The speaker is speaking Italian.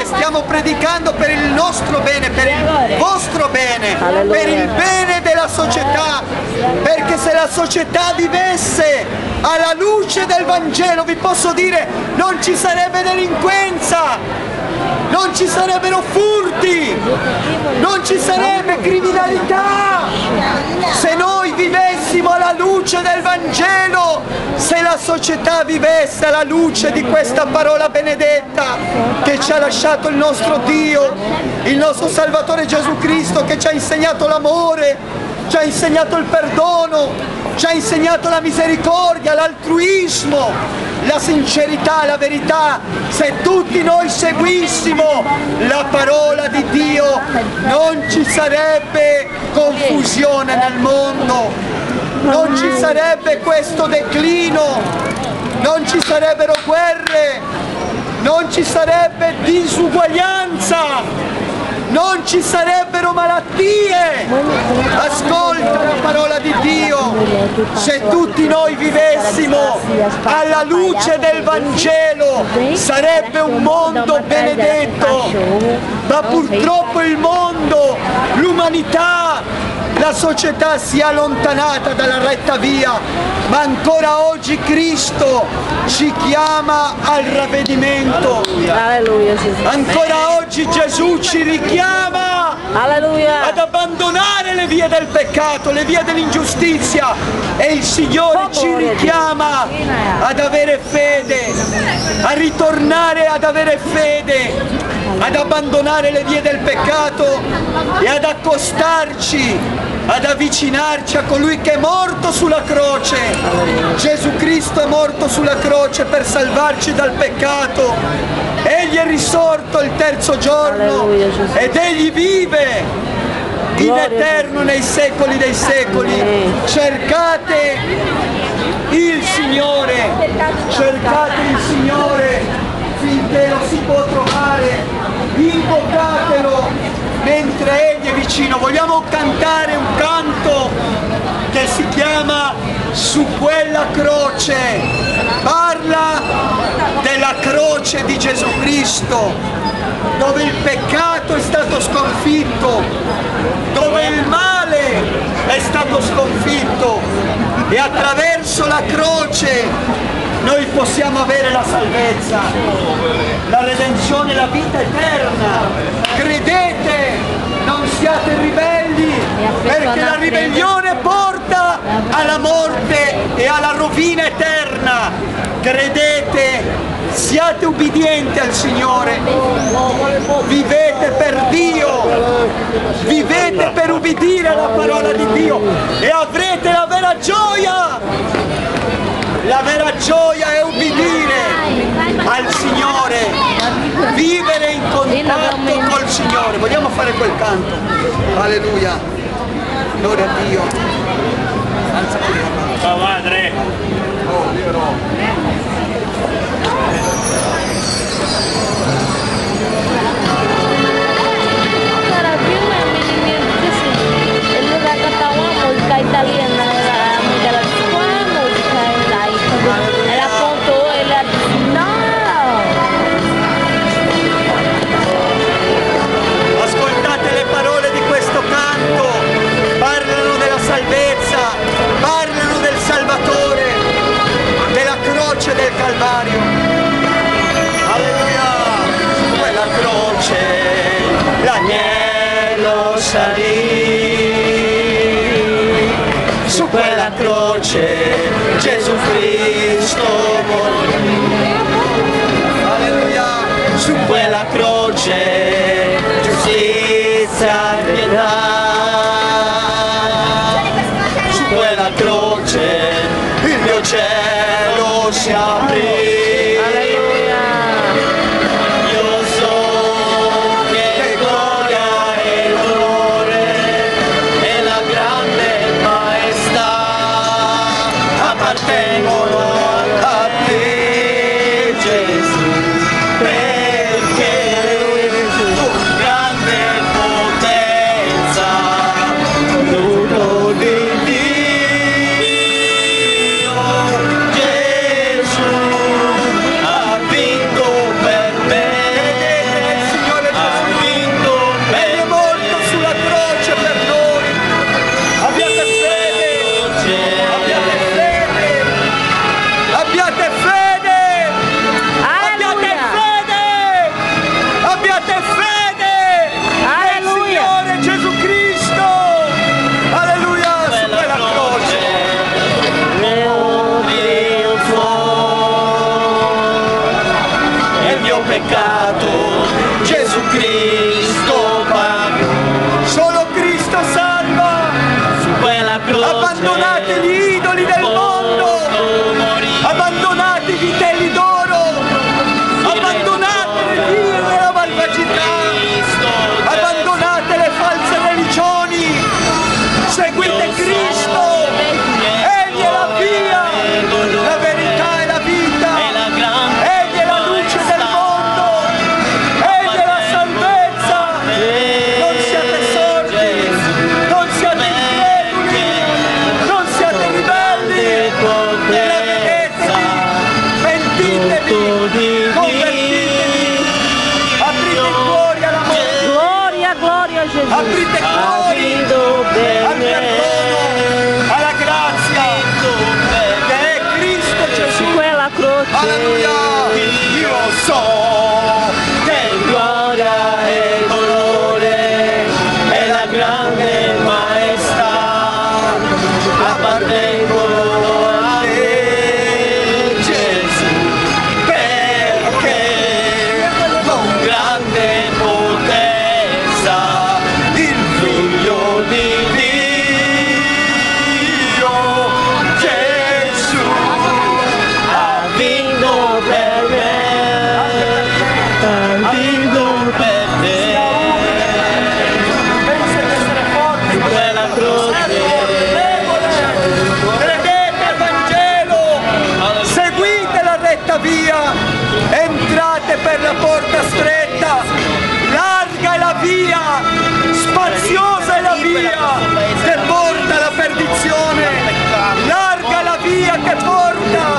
stiamo predicando per il nostro bene, per il vostro bene, per il bene della società, perché se la società vivesse alla luce del Vangelo, vi posso dire, non ci sarebbe delinquenza, non ci sarebbero furti, non ci sarebbe criminalità. Se noi vivessimo alla luce del Vangelo, se la società vivesse alla luce di questa parola benedetta che ci ha lasciato il nostro Dio, il nostro Salvatore Gesù Cristo, che ci ha insegnato l'amore, ci ha insegnato il perdono, ci ha insegnato la misericordia, l'altruismo, la sincerità, la verità. Se tutti noi seguissimo la parola di Dio, non ci sarebbe confusione nel mondo, non ci sarebbe questo declino, non ci sarebbero guerre, non ci sarebbe disuguaglianza, non ci sarebbero malattie. Ascolta la parola di Dio. Se tutti noi vivessimo alla luce del Vangelo, sarebbe un mondo benedetto. Ma purtroppo il mondo, l'umanità, la società si è allontanata dalla retta via, ma ancora oggi Cristo ci chiama al ravvedimento. Ancora oggi Gesù ci richiama ad abbandonare le vie del peccato, le vie dell'ingiustizia, e il Signore ci richiama ad avere fede, a ritornare ad avere fede, ad abbandonare le vie del peccato e ad accostarci, ad avvicinarci a colui che è morto sulla croce. Gesù Cristo è morto sulla croce per salvarci dal peccato. Egli è risorto il terzo giorno ed Egli vive in eterno nei secoli dei secoli. Cercate il Signore, cercate il Signore finché lo si può trovare, invocatelo mentre Egli è vicino. Vogliamo cantare un canto che si chiama Su quella croce. Parla della croce di Gesù Cristo, dove il peccato è stato sconfitto, dove il male è stato sconfitto, e attraverso la croce noi possiamo avere la salvezza, la redenzione, la vita eterna. Credete, non siate ribelli, perché la ribellione porta alla morte e alla rovina eterna. Credete, siate ubbidienti al Signore, vivete per Dio, vivete per ubbidire alla parola di Dio e avrete la vera gioia. La vera gioia è ubbidire al Signore, vivere in contatto col Signore. Vogliamo fare quel canto? Alleluia, gloria a Dio. Ciao Padre. Oh, libero. Italiana, della scuola, musica in live. Era appunto Ascoltate le parole di questo canto, parlano della salvezza, parlano del Salvatore, della croce del Calvario. Alleluia! Quella croce, l'agnello salì. Su quella croce Gesù Cristo morì. Alleluia! Su quella croce giustizia e pietà. Su quella croce il mio cielo si aprì. aprite cuori al perdono, alla grazia che è Cristo Gesù. Quella croce. Alleluia. Io so che gloria e onore e la grande maestà appartengono a te, Gesù, perché con grande potenza il Figlio di Dio, Gesù, ha vinto per me, ha vinto per te. Pensa di essere forti in quella croce. Credete al Vangelo, seguite la retta via, entrate per la porta stretta, larga è la via, spaziosa è la via che porta alla perdizione, larga è la via che porta